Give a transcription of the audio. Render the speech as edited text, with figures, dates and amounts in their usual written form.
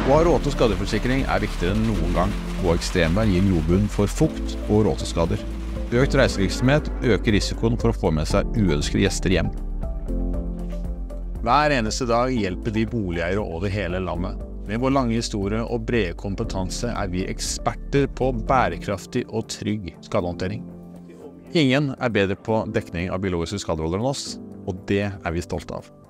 Å ha råte- og skadeforsikring er viktigere enn noen gang, og ekstremvær gir grobunn for fukt og råteskader. Økt reisevirksomhet øker risikoen for å få med seg uønskede gjester hjem. Hver eneste dag hjelper vi boligeiere over hele landet. Med vår lange historie og brede kompetanse er vi eksperter på bærekraftig og trygg skadehåndtering. Ingen er bedre på dekning av biologiske skadevolder enn oss, og det er vi stolte av.